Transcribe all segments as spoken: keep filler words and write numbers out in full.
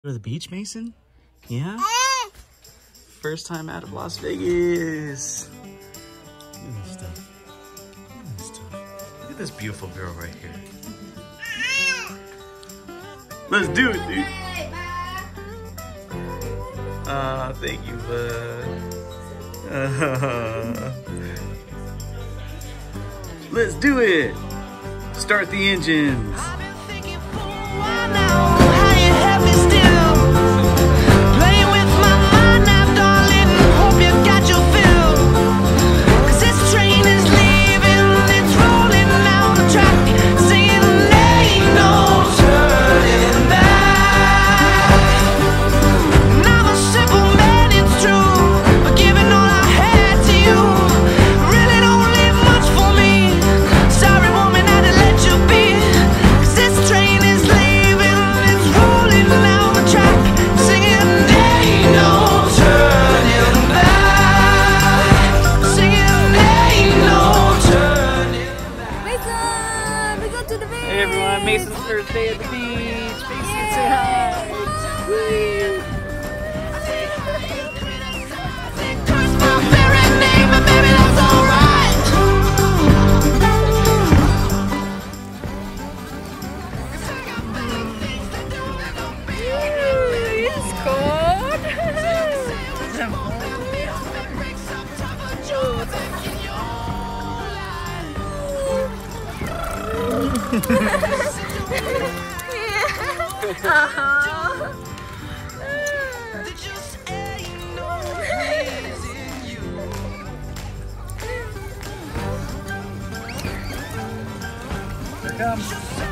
Go to the beach, Mason? Yeah? First time out of Las Vegas. Look at this stuff. Look at this stuff. Look at this beautiful girl right here. Let's do it, dude. Ah, uh, thank you, bud. Uh, let's do it. Start the engines. Mason's first day at the beach. Mason, say hi. Woo. It's cold. Uh-huh. Here it comes.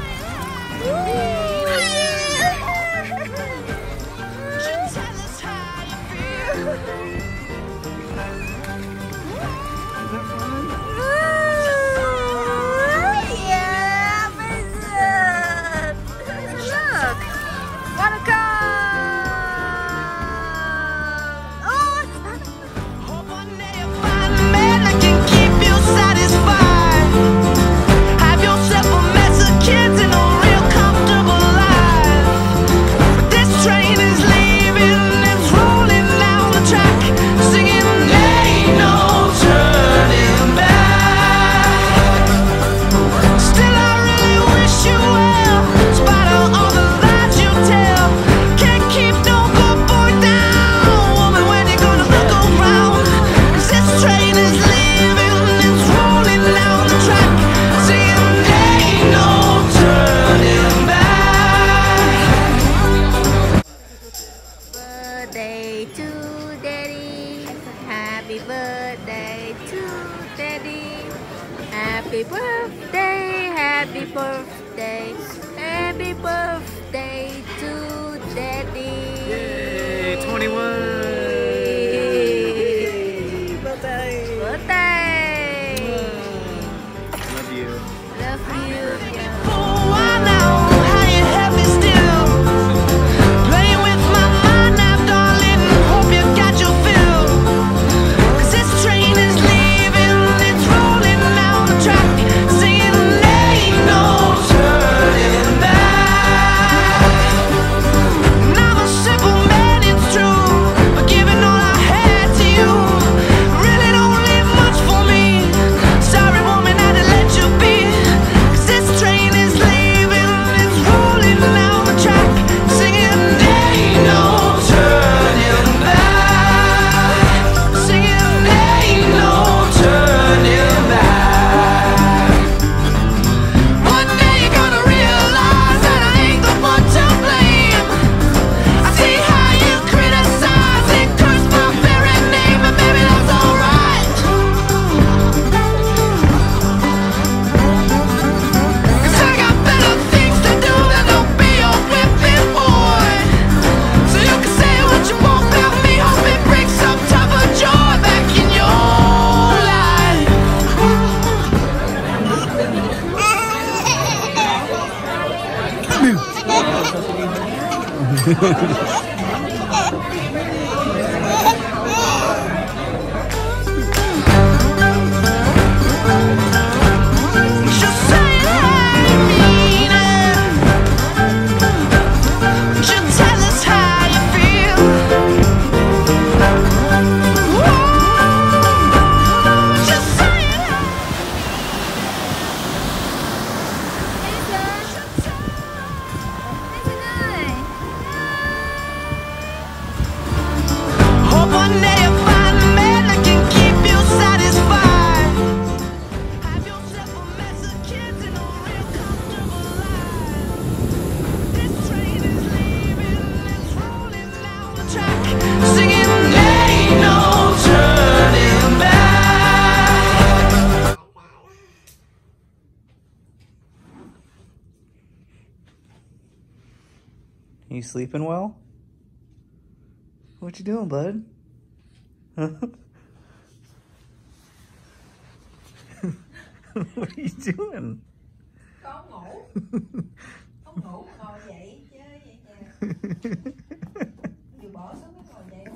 Happy birthday to Daddy. Happy birthday, happy birthday, happy birthday to Daddy. Yay, twenty-one. Birthday. Birthday. Love you. Love you. Just tell us how. You sleeping well? What you doing, bud? Huh? What are you doing? Con ngủ. Con ngủ ngồi dậy chơi vậy kìa. Vừa bỏ xuống cái ngồi dậy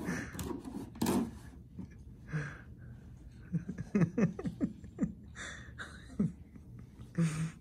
không?